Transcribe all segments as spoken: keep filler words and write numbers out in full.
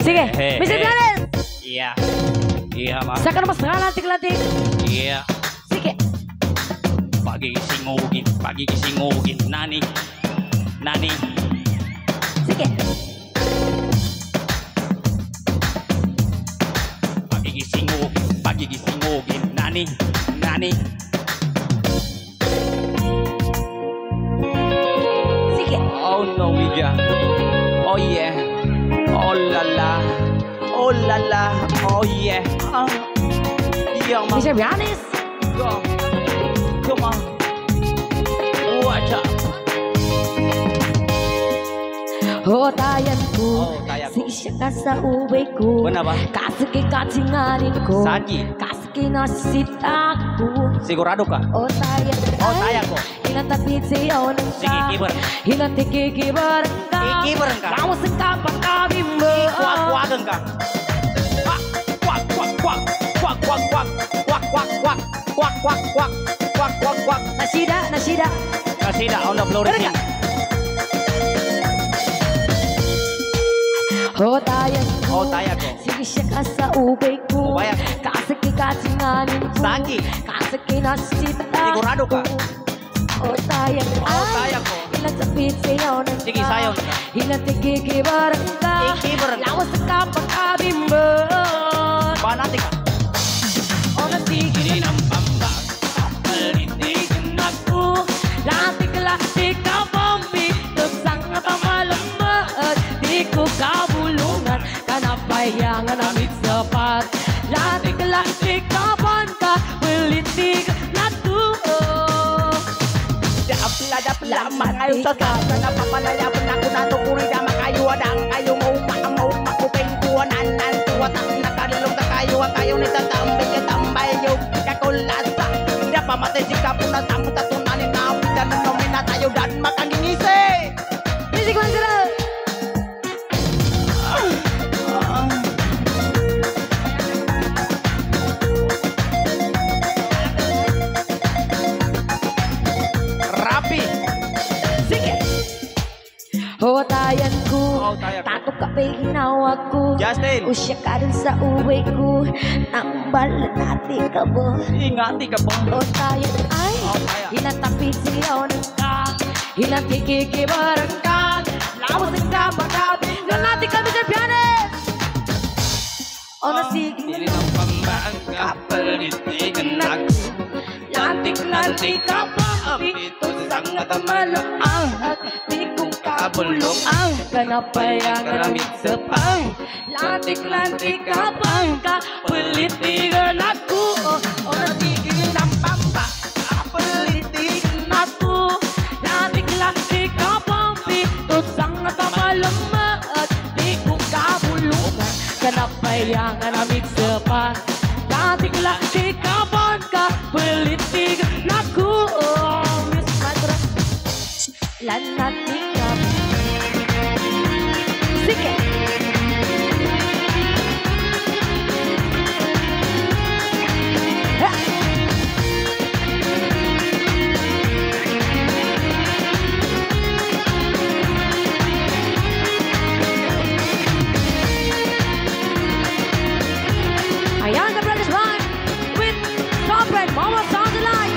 Sige, Mister Blanes. Iya. Iya, Mas. Saka mas lantik-lantik. Iya. Sige. Pagi singugin, pagi singugin. Nani. Nani. Sige. Pagi singugin, pagi singugin. Nani. Nani. Sige. Oh no, Mija. Oh yeah. Oh la la. Oh la la. Oh yeah. Ah. Iya, Mas. Mister Blanes. Go. Come on. Watch out. Oh tayanku, Oh, tayanku. siya sa uwiku. Benar, Pak? Kasiki kacinganin ko. Saki. Kasiki nasitaku. Sigurado ka? Oh tayan. Oh, tayanku. Hinatapit siya ng Sige, kibar. Hinatikikibar ka. Kikibar ka. Kamu sengkapan kami mo. Kuak-kuakan ka. Kuak, kuak, kuak, kuak, kuak, kuak, kuak, kuak, kuak, kuak, kuak, kuak, kuak, kuak, kuak, kuak. Nasida, nasida. Kasih dah on the floor Bener sini. Oh tayanku. Oh, tayanku. Sige siya ka sa uwiku. Oh, bayan. Kasiki kacinganin ko. Saki. Kasiki nasitaku. Sigurado ka? Oh tayanku. Oh, tayanku. Hinatapit siya ng Sige, sayaw na. Hinatikikibar ka. Kikibar ka. Lawas sa kapag-abim mo. Panati ka. O nasigilin ang pambag. Kapalitigan ako. Latik-latik ka pampi. Tusang na pamalamat. Di ko kabulungan. Kanapayangan amit sapat. Latik-latik ka panta. Palitigan ako. Dapla-dapla makayo sa kasa na papalayapan ako na tukurin na makayo adang kayo maupa ang maupa ko pengkuan anan tuwatang nakalulong na kayo ang kayo ni tatambay ka tambay yung kakulasa hindi pa matay si kapo na tampo tatunanin na apitan ng nomina tayo dan makangingisi. Music man sila. Rapi. Sige. Oh tayanku. Oh, tayanku. Tato ka pa ginawa ko. Justin. Usya ka rin sa uwi ko. Nambal natin ka ba? Ingati ka po. Oh tayan ay. Oh, tayan. Hinatapit siya ng ka. Hinatikikibarang ka. Lawas ang kapag-abim. Nanati kami sa Blanes. O nasigi Dili ng pambang kapalitigan ako. Lantik-lantik ka pa. Ito sang matamalaan. Di ko Kabulong ang kanapayan karamit sa pang. Lantik-lantik ka pang kapalitigan ako. O natigil ng pamba. Kapalitigan ako. Lantik-lantik ka pang pitot sang kamalamat. Di ko kabulungan. Kanapayan amig sa pang. Lantik-lantik ka pang kapalitigan ako. Miss Matra. Lantik ka. Sige. Ayan, the brothers one with Top and Mama Sound Alike.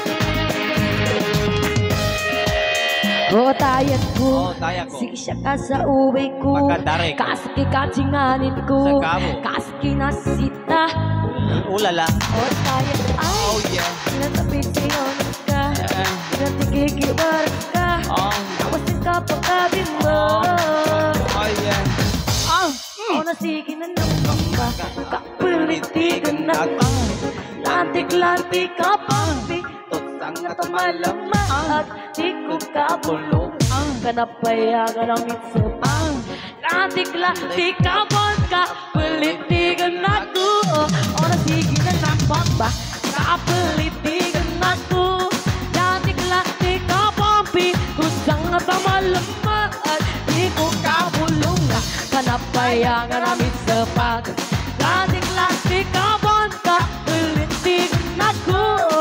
Oh, tayan ko. Oh, tayanku. Sige siya ka sa uwi ko. Magkadari ko. Kasiki kacinganin ko. Sa kamo. Kasiki nasita. Ulala. Oh, tayan ay. Oh yeah. Sinatapit siya ka. Eh. Sinatikikibar ka. Oh. Tapos ang kapag-abim mo. Oh yeah. Ah. O nasigi na ng pamba. Kapalitigan ako. Lantik-lantik ka pampi. Tutsang at malamat. Di ko kabulong. Kanapayagan ang itsapang. Lantik-lantik ka pampi. Kapalitigan ako. O nasigi na ng pamba. Kapalitigan ako. Lantik-lantik ka pampi. Tutsang at malamat. Di ko kabulong. Kanapayangan namin sa pag Lantik-lantik ka banta Palitigan ako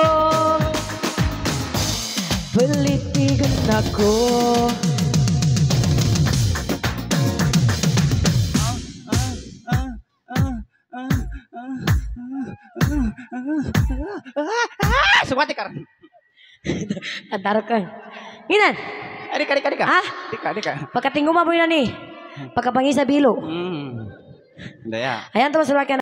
Palitigan ako Semua tikar. Antar ka. Nginan. Adik adik adik. Ah, Dika dika. pagkatinggo mo po yun ni. Pagkapangisa bilo. Hmm. Daya. Ayan to, sulaki